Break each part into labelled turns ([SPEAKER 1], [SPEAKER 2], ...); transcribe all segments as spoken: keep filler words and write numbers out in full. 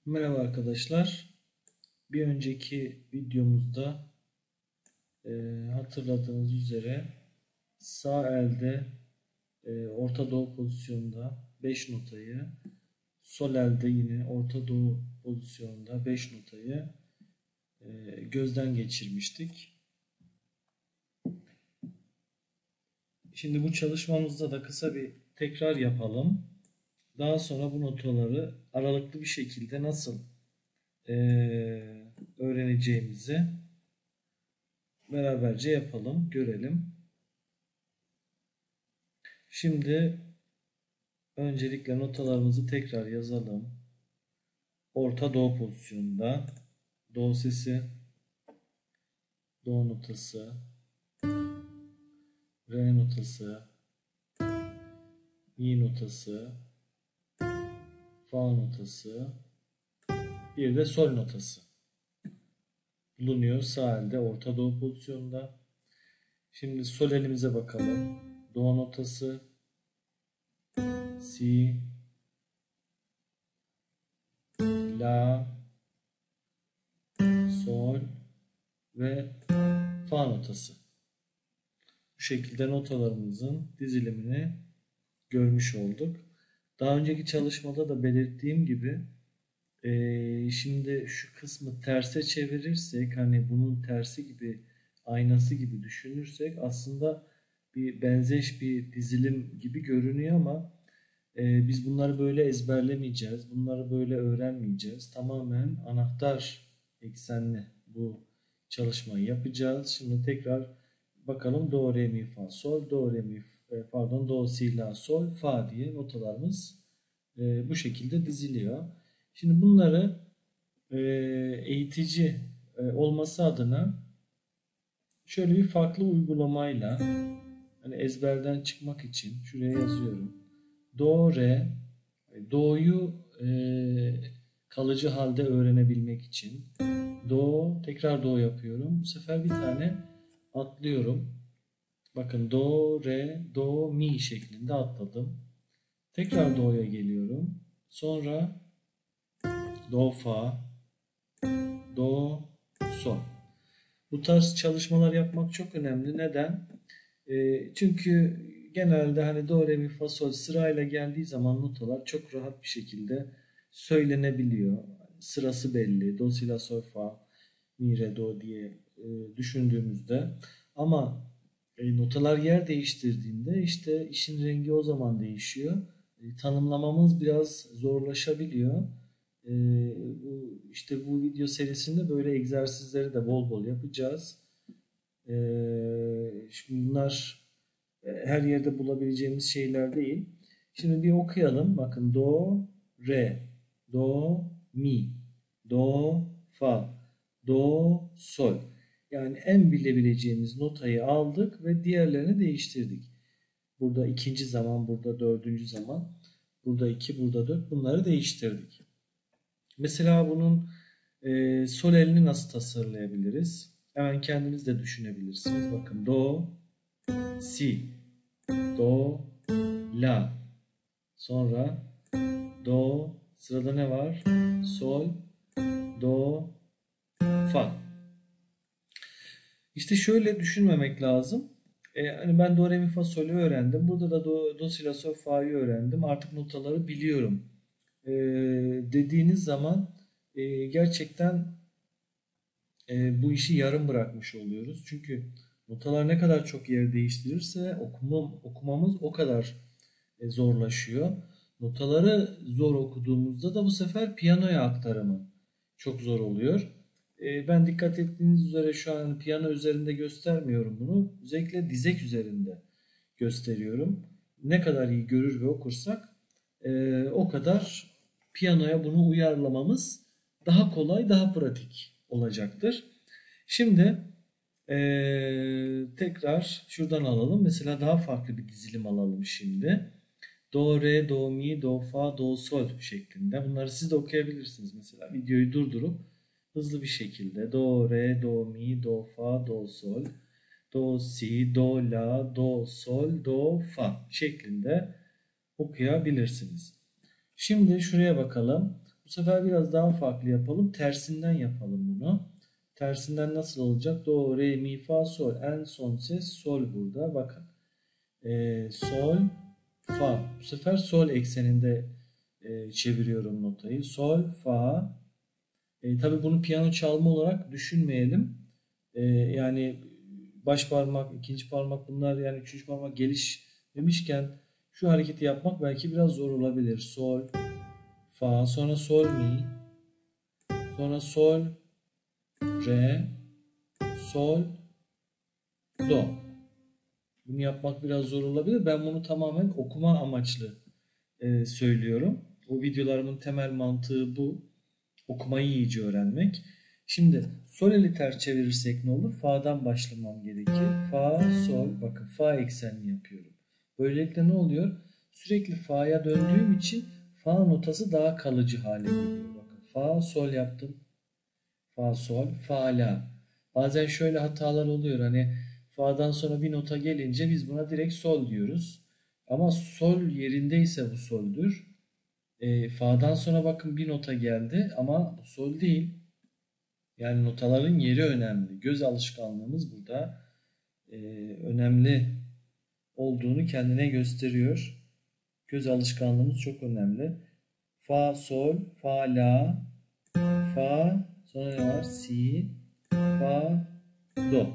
[SPEAKER 1] Merhaba arkadaşlar. Bir önceki videomuzda e, hatırladığınız üzere sağ elde e, Orta Doğu pozisyonunda beş notayı, sol elde yine Orta Doğu pozisyonunda beş notayı e, gözden geçirmiştik. Şimdi bu çalışmamızda da kısa bir tekrar yapalım. Daha sonra bu notaları aralıklı bir şekilde nasıl e, öğreneceğimizi beraberce yapalım, görelim. Şimdi öncelikle notalarımızı tekrar yazalım. Orta Do pozisyonunda Do sesi, Do notası, Re notası, Mi notası, Fa notası, bir de Sol notası bulunuyor sağ elde Orta Do pozisyonunda. Şimdi sol elimize bakalım. Do notası, Si, La, Sol ve Fa notası. Bu şekilde notalarımızın dizilimini görmüş olduk. Daha önceki çalışmada da belirttiğim gibi e, şimdi şu kısmı terse çevirirsek, hani bunun tersi gibi, aynası gibi düşünürsek aslında bir benzeş bir dizilim gibi görünüyor ama e, biz bunları böyle ezberlemeyeceğiz. Bunları böyle öğrenmeyeceğiz. Tamamen anahtar eksenli bu çalışmayı yapacağız. Şimdi tekrar bakalım do, re, mi, fa, sol, do, re, mi, pardon, do, si, la, sol, fa diye notalarımız e, bu şekilde diziliyor. Şimdi bunları e, eğitici e, olması adına şöyle bir farklı uygulamayla, hani ezberden çıkmak için şuraya yazıyorum. Do, re, do'yu e, kalıcı halde öğrenebilmek için do, tekrar do yapıyorum. Bu sefer bir tane atlıyorum. Bakın do, re, do, mi şeklinde atladım. Tekrar do'ya geliyorum. Sonra do, fa, do, sol. Bu tarz çalışmalar yapmak çok önemli. Neden? E, çünkü genelde hani do, re, mi, fa, sol sırayla geldiği zaman notalar çok rahat bir şekilde söylenebiliyor. Sırası belli. Do, si, la, sol, fa, mi, re, do diye e, düşündüğümüzde. Ama e, notalar yer değiştirdiğinde işte işin rengi o zaman değişiyor. E, tanımlamamız biraz zorlaşabiliyor. E, bu, işte bu video serisinde böyle egzersizleri de bol bol yapacağız. E, şimdi bunlar e, her yerde bulabileceğimiz şeyler değil. Şimdi bir okuyalım. Bakın do, re, do, mi, do, fa, do, sol. Yani en bilebileceğimiz notayı aldık ve diğerlerini değiştirdik. Burada ikinci zaman, burada dördüncü zaman, burada iki, burada dört. Bunları değiştirdik. Mesela bunun e, sol elini nasıl tasarlayabiliriz? Hemen kendiniz de düşünebilirsiniz. Bakın do, si, do, la. Sonra do, sırada ne var? Sol, do, fa. İşte şöyle düşünmemek lazım. Ee, hani ben do, re, mi, fa, sol'ü öğrendim. Burada da do, do, si, la, sol, fa'yı öğrendim. Artık notaları biliyorum. Ee, dediğiniz zaman e, gerçekten e, bu işi yarım bırakmış oluyoruz. Çünkü notalar ne kadar çok yer değiştirirse okumam, okumamız o kadar e, zorlaşıyor. Notaları zor okuduğumuzda da bu sefer piyanoya aktarımı çok zor oluyor. E, ben dikkat ettiğiniz üzere şu an piyano üzerinde göstermiyorum bunu. Özellikle dizek üzerinde gösteriyorum. Ne kadar iyi görür ve okursak e, o kadar piyanoya bunu uyarlamamız daha kolay, daha pratik olacaktır. Şimdi ee, tekrar şuradan alalım. Mesela daha farklı bir dizilim alalım şimdi. Do, re, do, mi, do, fa, do, sol şeklinde. Bunları siz de okuyabilirsiniz. Mesela videoyu durdurup hızlı bir şekilde do, re, do, mi, do, fa, do, sol, do, si, do, la, do, sol, do, fa şeklinde okuyabilirsiniz. Şimdi şuraya bakalım. Bu sefer biraz daha farklı yapalım. Tersinden yapalım bunu. Tersinden nasıl olacak? Do, re, mi, fa, sol. En son ses sol burada. Bakın. E, sol, fa. Bu sefer sol ekseninde e, çeviriyorum notayı. Sol, fa. E, tabii bunu piyano çalma olarak düşünmeyelim. E, yani baş parmak, ikinci parmak bunlar yani üçüncü parmak gelişmemişken şu hareketi yapmak belki biraz zor olabilir. Sol, fa, sonra sol mi, sonra sol, re, sol, do. Bunu yapmak biraz zor olabilir. Ben bunu tamamen okuma amaçlı e, söylüyorum. O videolarımın temel mantığı bu. Okumayı iyice öğrenmek. Şimdi sol eli ters çevirirsek ne olur? Fa'dan başlamam gerekir. Fa, sol. Bakın fa eksenli yapıyorum. Böylelikle ne oluyor? Sürekli fa'ya döndüğüm için fa notası daha kalıcı hale geliyor. Bakın fa, sol yaptım. Fa, sol, fa, la. Bazen şöyle hatalar oluyor. Hani fa'dan sonra bir nota gelince biz buna direkt sol diyoruz. Ama sol yerindeyse bu soldür. E, fa'dan sonra bakın bir nota geldi ama bu sol değil. Yani notaların yeri önemli. Göz alışkanlığımız burada e, önemli olduğunu kendine gösteriyor. Göz alışkanlığımız çok önemli. Fa, sol, fa, la, fa, sonra ne var? Si, fa, do.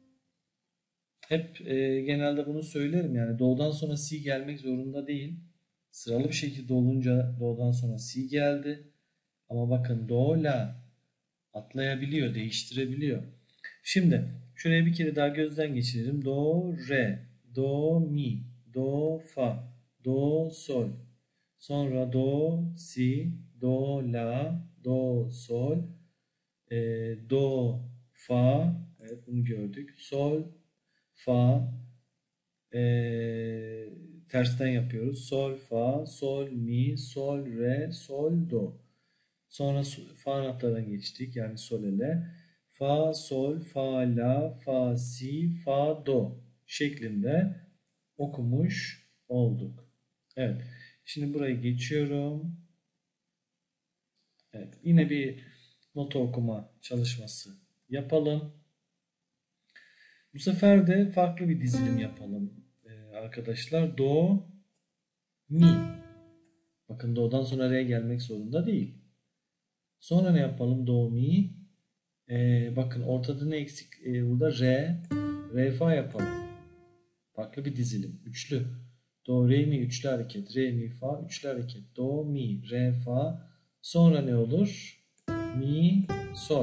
[SPEAKER 1] Hep e, genelde bunu söylerim. Yani do'dan sonra si gelmek zorunda değil. Sıralı bir şekilde olunca do'dan sonra si geldi. Ama bakın do, la atlayabiliyor, değiştirebiliyor. Şimdi şuraya bir kere daha gözden geçirelim. Do, re, do, mi, do, fa, do, sol. Sonra do, si, do, la, do, sol, e, do, fa. Evet bunu gördük. Sol, fa, e, tersten yapıyoruz. Sol, fa, sol, mi, sol, re, sol, do. Sonra fa anahtarına geçtik. Yani sol ele. Fa, sol, fa, la, fa, si, fa, do şeklinde okumuş olduk. Evet. Şimdi burayı geçiyorum. Evet. Yine bir nota okuma çalışması yapalım. Bu sefer de farklı bir dizilim yapalım ee, arkadaşlar. Do, mi. Bakın do'dan sonra re gelmek zorunda değil. Sonra ne yapalım? Do, mi. Ee, bakın ortada ne eksik? Ee, burada re, re, fa yapalım. Farklı bir dizilim. Üçlü. Do, re, mi üçlü hareket. Re, mi, fa üçlü hareket. Do, mi, re, fa. Sonra ne olur? Mi, sol.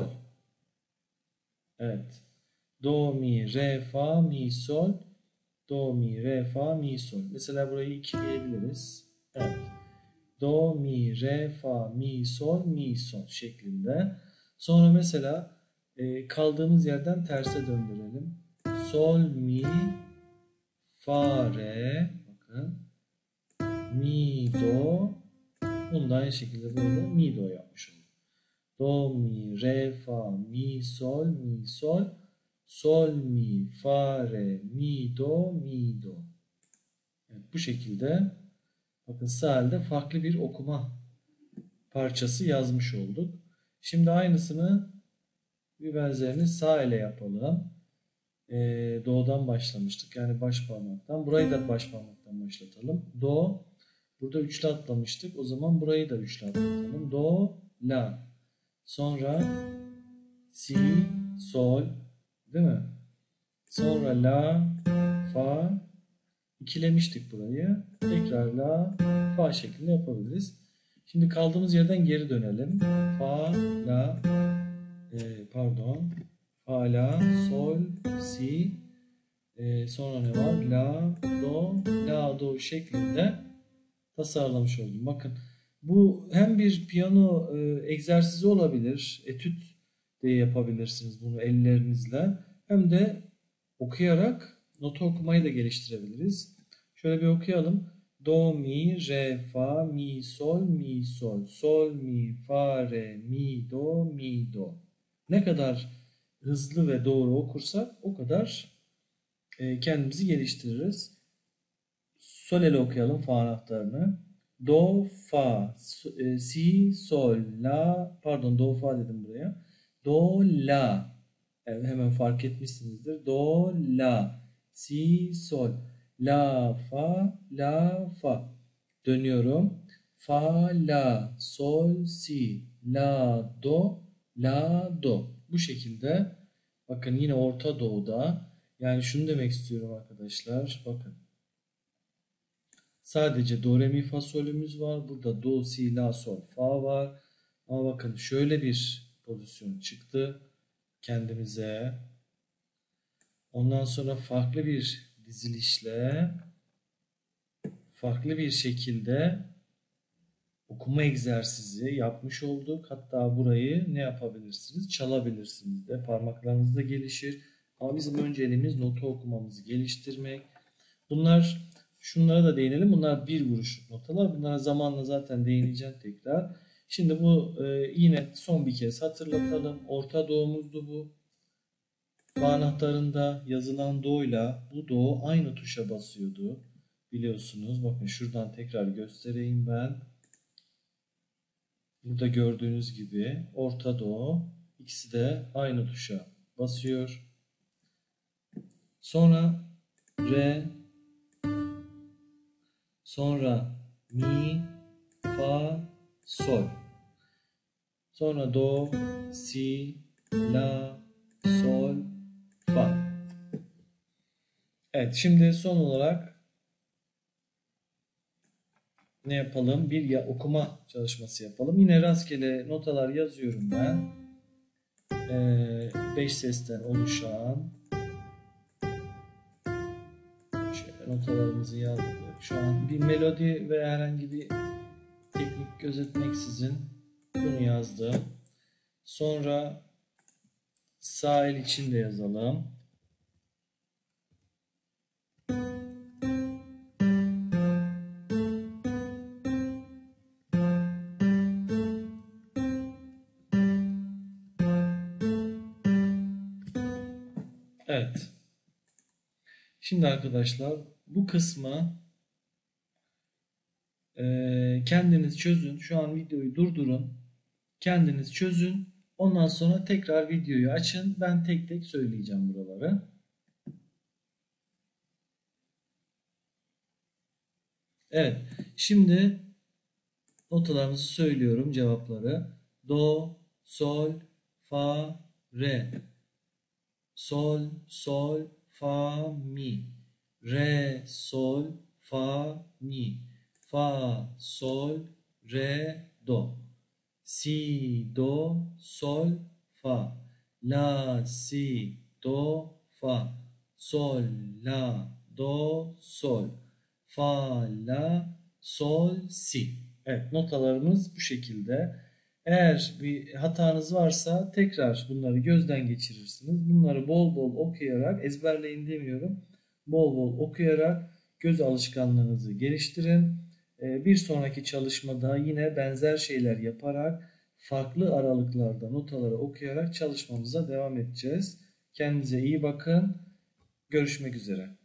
[SPEAKER 1] Evet. Do, mi, re, fa, mi, sol. Do, mi, re, fa, mi, sol. Mesela burayı ikileyebiliriz. Evet. Do, mi, re, fa, mi, sol, mi, sol şeklinde. Sonra mesela e, kaldığımız yerden terse döndürelim. Sol, mi, fa, re. Bakın. Mi, do. Bunu da aynı şekilde böyle mi, do yapmış olduk. Do, mi, re, fa, mi, sol, mi, sol. Sol, mi, fa, re, mi, do, mi, do. Evet, bu şekilde bakın sağ elde farklı bir okuma parçası yazmış olduk. Şimdi aynısını bir benzerini sağ ele yapalım. Ee, do'dan başlamıştık. Yani baş parmaktan. Burayı da baş parmaktan başlatalım. Do. Burada üçlü atlamıştık. O zaman burayı da üçlü atlatalım. Do, la. Sonra si, sol. Değil mi? Sonra la, fa. İkilemiştik burayı. Tekrar la, fa şeklinde yapabiliriz. Şimdi kaldığımız yerden geri dönelim. Fa, la, e, pardon. Fa, la, sol, si. E, sonra ne var? La, do, la, do şeklinde tasarlamış oldum. Bakın bu hem bir piyano e, egzersizi olabilir. Etüt de yapabilirsiniz bunu ellerinizle. Hem de okuyarak nota okumayı da geliştirebiliriz. Şöyle bir okuyalım. Do, mi, re, fa, mi, sol, mi, sol. Sol, mi, fa, re, mi, do, mi, do. Ne kadar hızlı ve doğru okursak o kadar e, kendimizi geliştiririz. Sol ele okuyalım fa anahtarını. Do, fa, e, si, sol, la, pardon do, fa dedim buraya. Do, la. Evet, hemen fark etmişsinizdir. Do, la, si, sol, la, fa, la, fa. Dönüyorum. Fa, la, sol, si, la, do, la, do. Bu şekilde bakın yine Orta Doğu'da, yani şunu demek istiyorum arkadaşlar. Bakın. Sadece do, re, mi, fa, solümüz var. Burada do, si, la, sol, fa var. Ama bakın şöyle bir pozisyon çıktı kendimize. Ondan sonra farklı bir dizilişle, farklı bir şekilde okuma egzersizi yapmış olduk. Hatta burayı ne yapabilirsiniz? Çalabilirsiniz de. Parmaklarınız da gelişir. Ama bizim önceliğimiz notu okumamızı geliştirmek. Bunlar, şunlara da değinelim. Bunlar bir vuruşluk notalar. Bunlara zamanla zaten değineceğim tekrar. Şimdi bu e, yine son bir kez hatırlatalım. Orta Doğumuzdu bu. Fa anahtarında yazılan do'yla bu do aynı tuşa basıyordu. Biliyorsunuz. Bakın şuradan tekrar göstereyim ben. Burada gördüğünüz gibi Orta Do, ikisi de aynı tuşa basıyor. Sonra re, sonra mi, fa, sol. Sonra do, si, la, sol, fa. Evet, şimdi son olarak ne yapalım? Bir ya okuma çalışması yapalım. Yine rastgele notalar yazıyorum ben. Ee, beş sesten oluşan şöyle notalarımızı yazdık. Şu an bir melodi ve herhangi bir teknik gözetmeksizin bunu yazdım. Sonra sağ el için de yazalım. Evet. Şimdi arkadaşlar bu kısmı e, kendiniz çözün. Şu an videoyu durdurun. Kendiniz çözün. Ondan sonra tekrar videoyu açın. Ben tek tek söyleyeceğim buraları. Evet. Şimdi notalarımızı söylüyorum, cevapları. Do, sol, fa, re. Sol, sol, fa, mi. Re, sol, fa, mi. Fa, sol, re, do. Si, do, sol, fa. La, si, do, fa. Sol, la, do, sol. Fa, la, sol, si. Evet, notalarımız bu şekilde. Eğer bir hatanız varsa tekrar bunları gözden geçirirsiniz. Bunları bol bol okuyarak, ezberleyin demiyorum, bol bol okuyarak göz alışkanlığınızı geliştirin. Bir sonraki çalışmada yine benzer şeyler yaparak farklı aralıklarda notaları okuyarak çalışmamıza devam edeceğiz. Kendinize iyi bakın. Görüşmek üzere.